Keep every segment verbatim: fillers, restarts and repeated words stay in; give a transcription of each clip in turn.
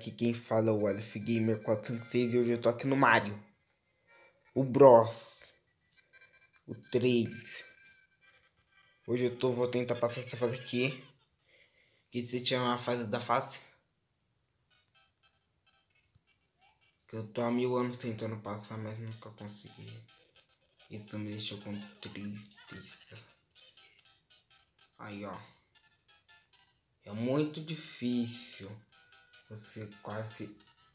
aqui quem fala é o Aleph Gamer quatrocentos e seis e hoje eu tô aqui no Mario. O Bros. O três. Hoje eu tô, vou tentar passar essa fase aqui. Que se chama a fase da fase. Que eu tô há mil anos tentando passar, mas nunca consegui. Isso me deixou com tristeza. Aí, ó. É muito difícil. Você quase...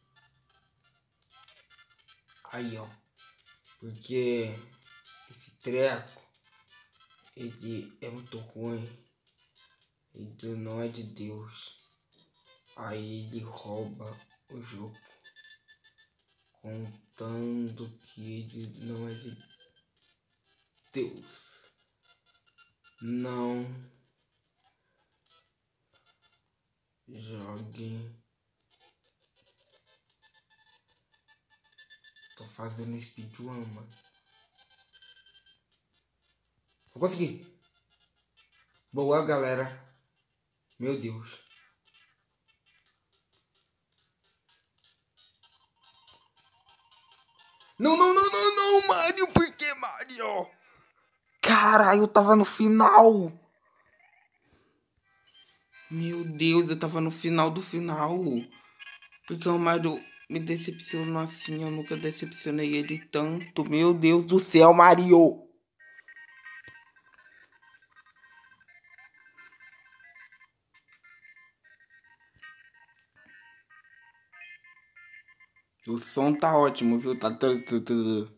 Aí, ó. Porque esse treco, ele é muito ruim. Ele não é de Deus. Aí ele rouba o jogo. Contando que ele não é de Deus. Não jogue. Tô fazendo speedrun, mano. Vou conseguir. Boa, galera. Meu Deus. Não, não, não, não, não, Mario. Por que, Mario? Caralho, eu tava no final. Meu Deus, eu tava no final do final. Porque o Mario me decepcionou assim. Eu nunca decepcionei ele tanto. Meu Deus do céu, Mario. O som tá ótimo, viu? Tá tudo, tudo, tudo.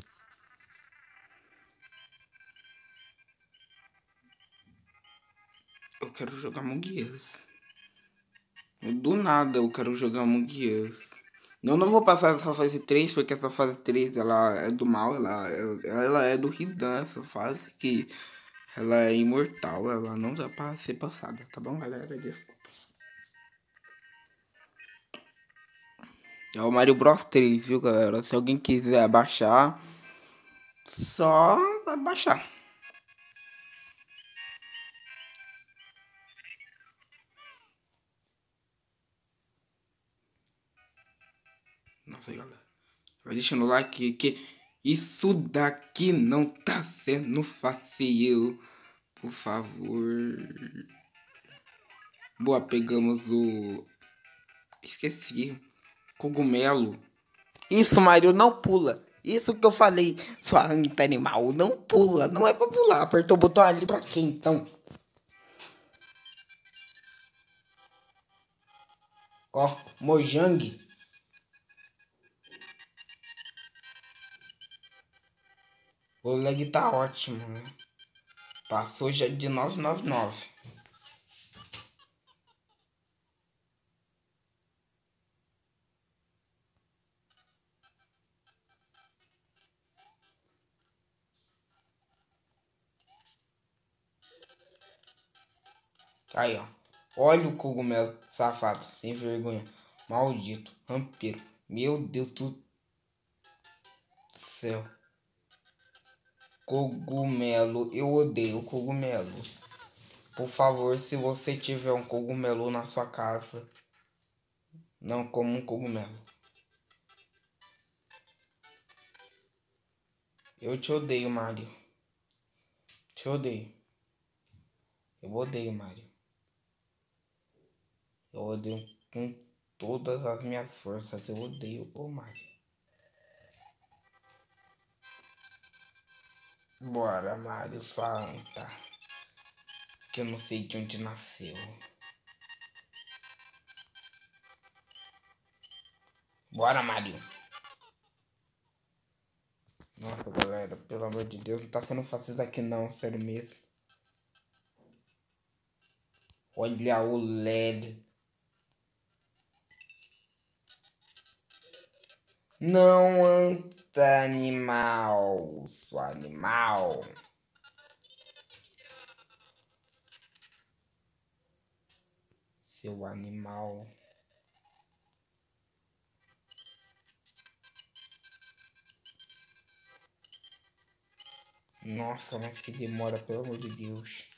Eu quero jogar Among Us. Do nada eu quero jogar Among Us. Eu não vou passar essa fase três, porque essa fase três ela é do mal, ela, ela é do Hidan, essa fase que ela é imortal, ela não dá pra ser passada, tá bom, galera? Desculpa. É o Mario Bros três, viu, galera? Se alguém quiser baixar, só vai baixar. Nossa, galera. Vai deixando o like que isso daqui não tá sendo fácil. Por favor. Boa, pegamos o... Esqueci. Cogumelo. Isso, Mario, não pula. Isso que eu falei. Sua anta animal, não pula. Não é pra pular. Apertou o botão ali pra quê, então? Ó, Mojang. O lag tá ótimo, né? Passou já de nove nove nove. Aí, ó. Olha o cogumelo, safado, sem vergonha. Maldito, rampeiro. Meu Deus do céu. Cogumelo, eu odeio cogumelo. Por favor, se você tiver um cogumelo na sua casa, não coma um cogumelo. Eu te odeio, Mario. Te odeio. Eu odeio, Mario. Eu odeio com todas as minhas forças. Eu odeio o Mario. Bora, Mario, sua anta. Que eu não sei de onde nasceu. Bora, Mario. Nossa, galera, pelo amor de Deus, não tá sendo fácil isso aqui não, sério mesmo. Olha o L E D. Não anda, animal, seu animal. Seu animal. Nossa, mas que demora, pelo amor de Deus.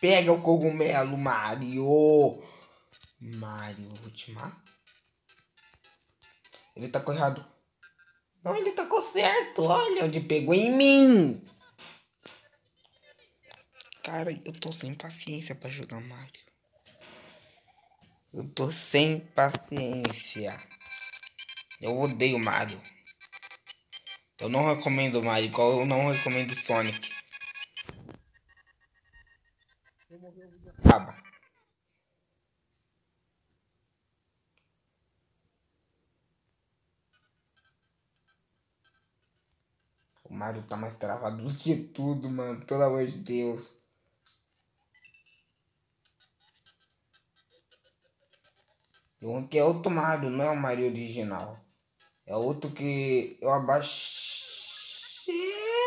Pega o cogumelo, Mario. Mario, eu vou te matar. Ele tacou errado. Não, ele tacou certo. Olha onde pegou em mim. Cara, eu tô sem paciência pra jogar Mario. Eu tô sem paciência. Eu odeio Mario. Eu não recomendo Mario, igual eu não recomendo Sonic. Acaba. O Mario tá mais travado do que tudo, mano. Pelo amor de Deus. Um que é outro Mario, não é o Mario original. É outro que eu abaixei.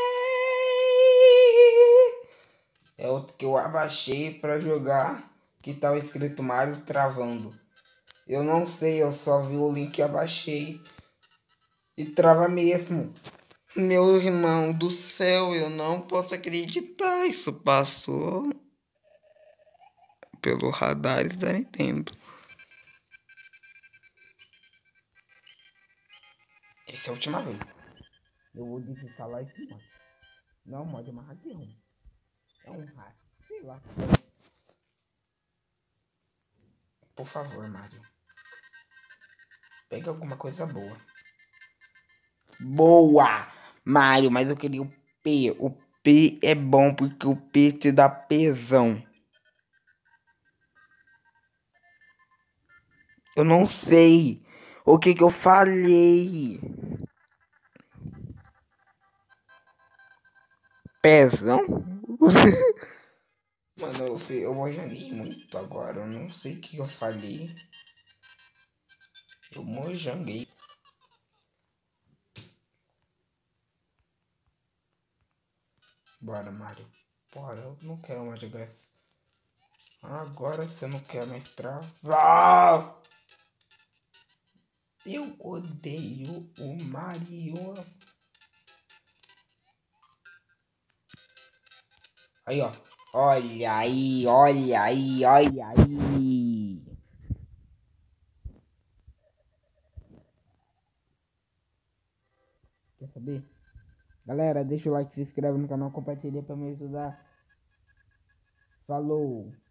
É outro que eu abaixei pra jogar. Que tava escrito Mario travando. Eu não sei, eu só vi o link e abaixei. E trava mesmo. Meu irmão do céu, eu não posso acreditar. Isso passou pelo radar da Nintendo. Essa é a última vez. Eu vou desinstalar esse mod. Não é um mod, é uma hackeão. É um hack. Sei lá. Por favor, Mario. Pega alguma coisa boa. Boa! Mario, mas eu queria o P. O P é bom porque o P te dá pesão. Eu não sei o que que eu falei. Pezão? Mano, eu, fui- eu mojanguei muito agora. Eu não sei o que eu falei. Eu mojanguei. Bora, Mario. Bora, eu não quero mais jogar isso. Agora você não quer mais travar. Eu odeio o Mario. Aí, ó. Olha aí, olha aí, olha aí. Quer saber? Galera, deixa o like, se inscreve no canal, compartilha pra me ajudar. Falou!